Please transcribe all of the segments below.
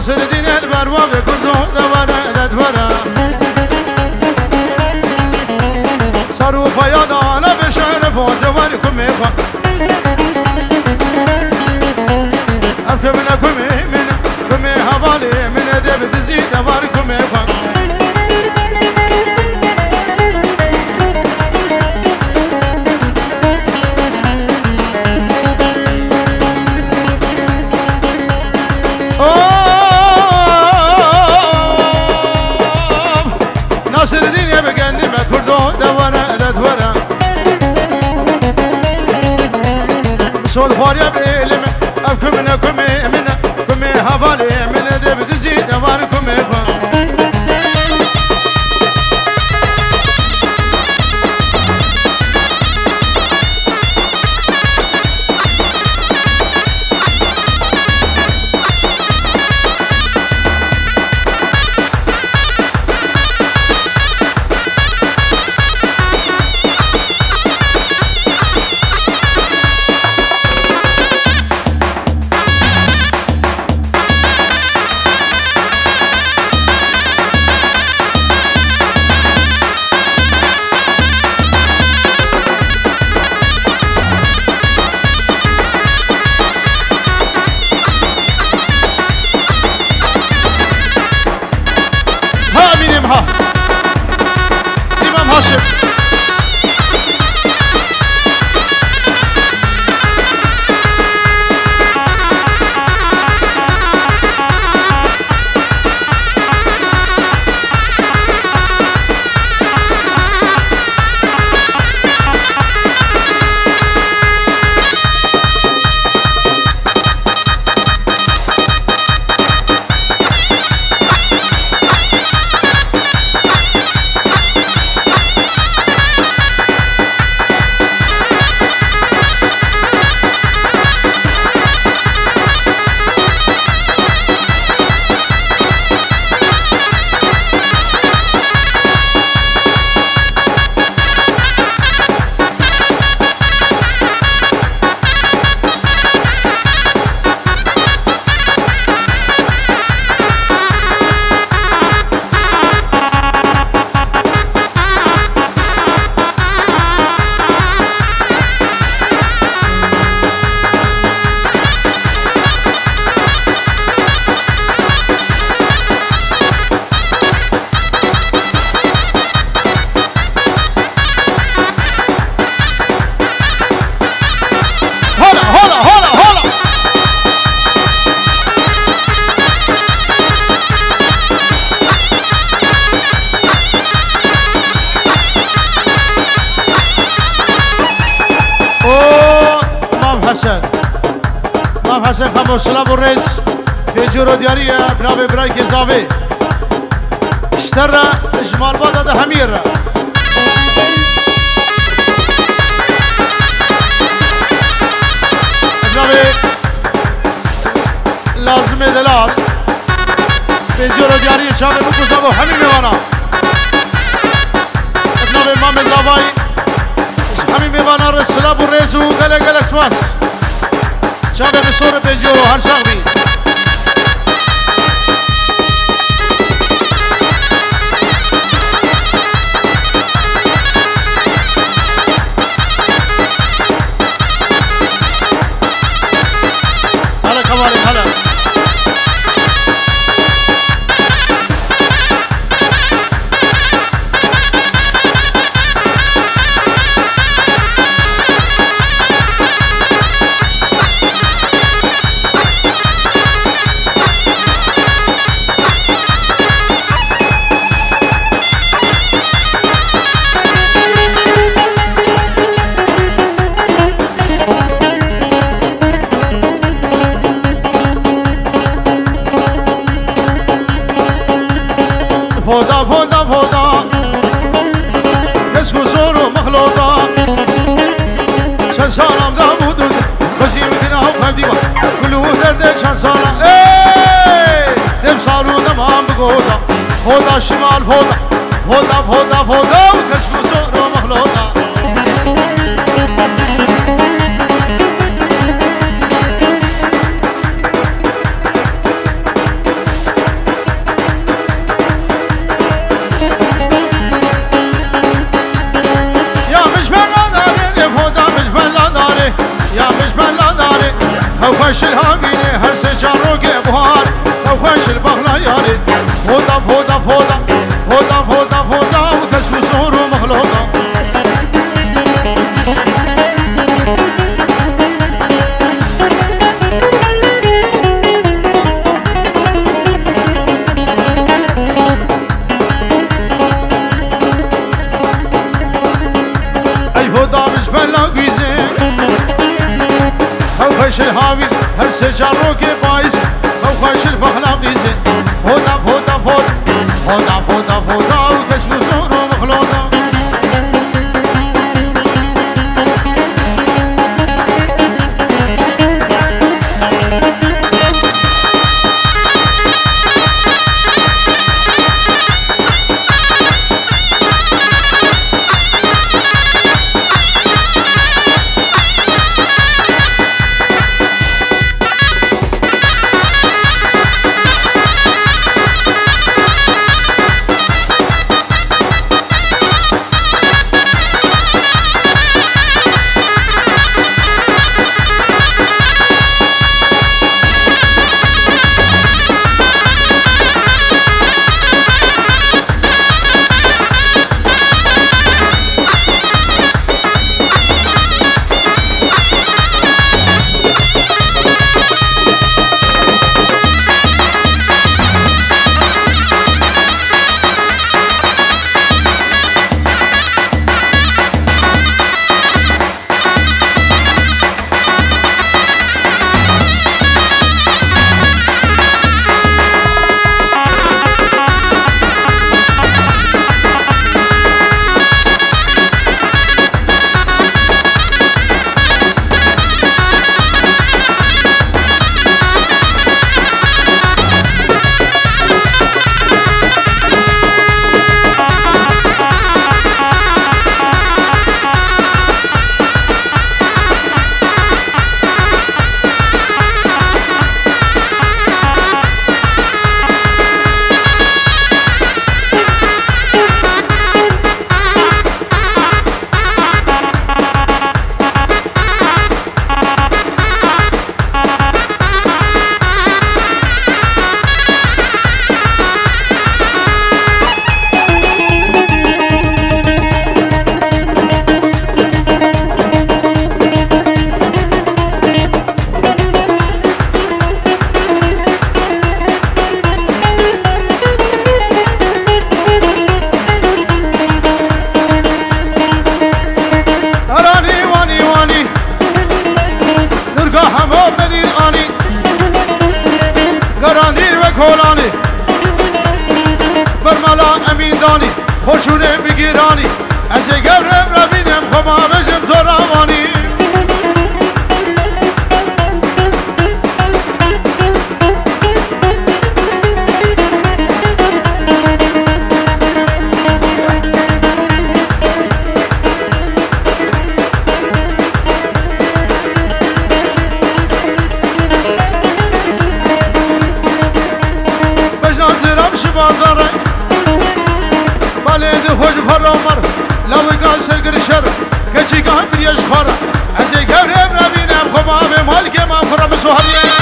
ناصر الدين البرواب كردو دوره لدوره صاروا فياض على بشرف ودوركم ميخا أركبنا كمي هبالي من أدب تزيد دواركم ميخا ناصر الدين يبقى ما كردو دوره لدوره صول فاريا بإلم أبكمنا كمي هفالي من دب تزيد أباركم إمام هاشم امام حسن خموس سلام الرئيس في جورو ديارية بنابي برايك زافي اشترى اجمال بادا ده همير بنابي لازم دلال في جورو ديارية شامي بكو زابو حميمي وانا بنابي امام زافاي حميمي وانا رسلام الرئيس وقال اسماس شامي بصورة بيجورو هرساغبي هلا كمالي هلا فودا فودا فودا كسكو سورو مخلوطا شان سالام دامودو بزي مدينة وفهم ديما كلو دردك شان سالام دم سالو دمام بقودا فودا شمال فودا فودا فودا فودا كسكو سورو مخلوطا البغلا ياري فوضى فوضى فوضى فوضى فوضى فوضى وكشف صور ومخلوطة أي فوضى مش بلا قيزي أو خش الهاوي هر سجارو كي بايز أو خش البغلا قيزي فوضى فوضى فوضى فوضى فوضى فوضى وكشف صور ومخلوطة خوشونه بگیرانی از گرم را بینم خما بجم تو روانی بجنازرم شبان داره بالي خوش فرامر لو قال سرقر الشر كشي قام بريش خارا أزي قبرم ربينم خباب مالك ما فرم سهرية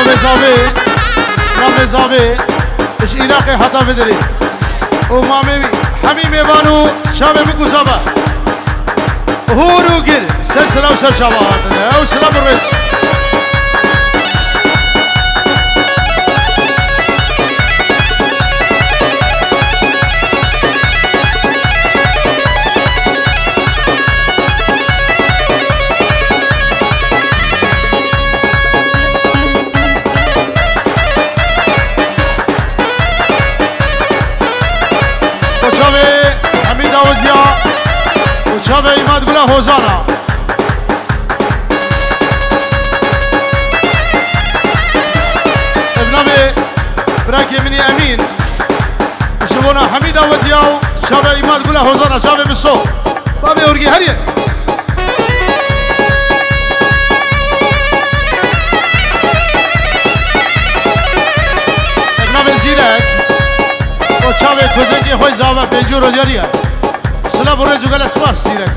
رامزاوي اش عراقي حتى بدري ومامي حميمي بانو شابه بكوزابه هورو جير سلسلة وسلسلة وسلام الرئيس شابه ایماد گله هوزانا ابنامي براكي مني امين شبونا حميد ودياو شابه ایماد گله هوزانا شابه بالصوت بابي اورجي هريه ابنامي زيرك وشابه كوزنجي خوي زاوه بيجو روجاريه سلام الرئيس وقال اسماء سيرك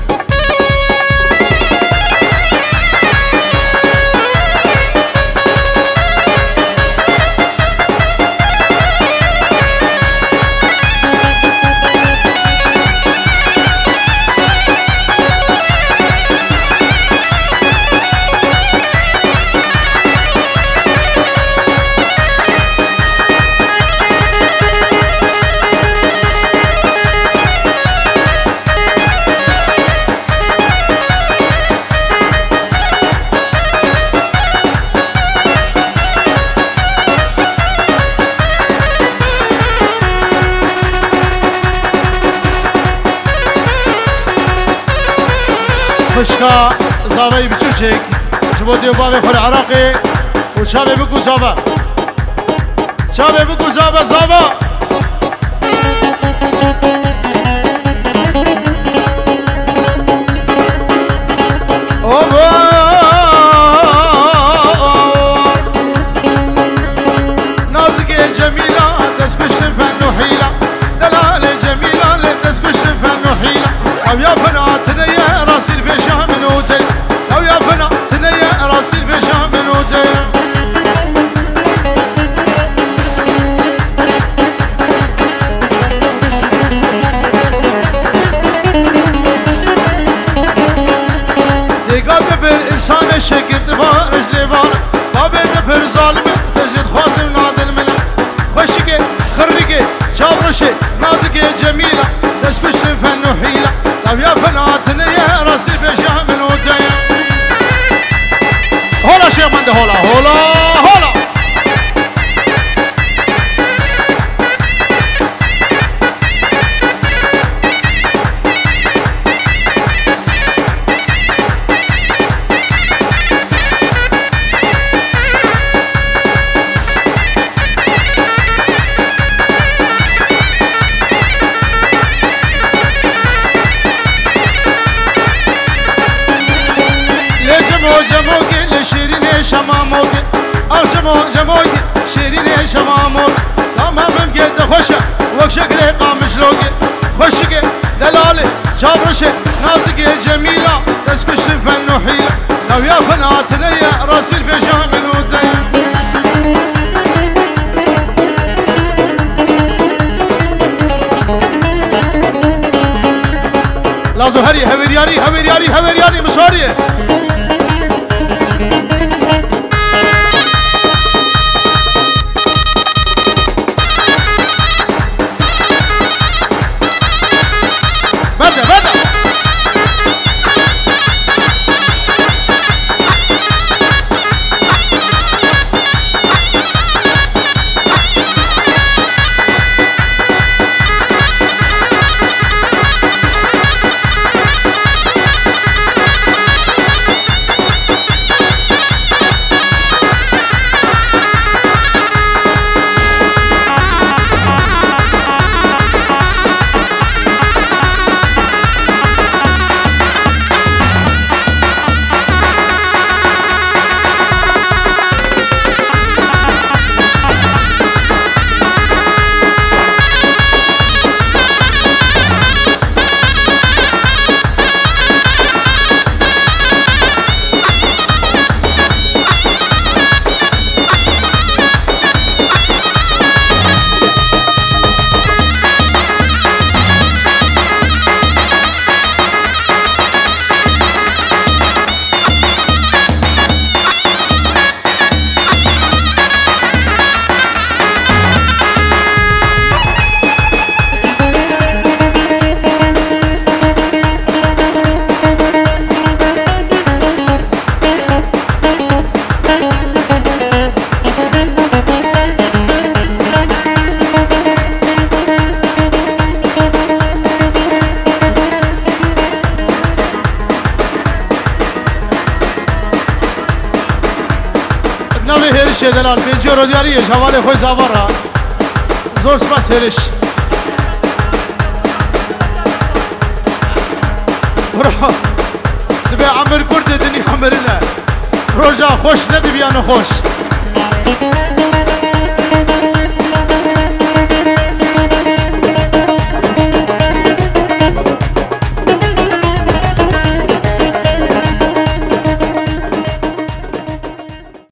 خشكا زاوي بچوچك جبودي بابي خور عراقي وشابي بكو زابا شابي بكو زابا زابا نازك جميلة تسكش فن وحيلة دلال جميلة تسكش فن وحيلة او يا بناتنا يا راسي الفيشة منوتي او يا بناتنا يا راسي الفيشة منوتي ديقا دفر انسان الشكل دفار رجلي بار بابي دفر ظالم تجد خاطر نادل ملا خشكي خرقي شابرشي نازكي جميلة تسكش فن وحيلة لو يا بناتنا يا راسي الفيشة منوتي هولا شيخ منده هولا هولا هولا جموجي لشيرين شماموجي او جموجي شيرين شماموجي تمام قد خوشه وكشك ريقا مشلوجي خوشك دلالي شابرشي نازكي جميلة تسكش فن وحيلة لو يا بناتنا يا راسي الفيشة منودي لازو هري هورياري هورياري هورياري مشاريه دلال بنجی رو دیاریش حواله خوی زاوارا زور سپاس هرش برا دبی عمر کرد دنی عمرنا روجا خوش ندی بیانو خوش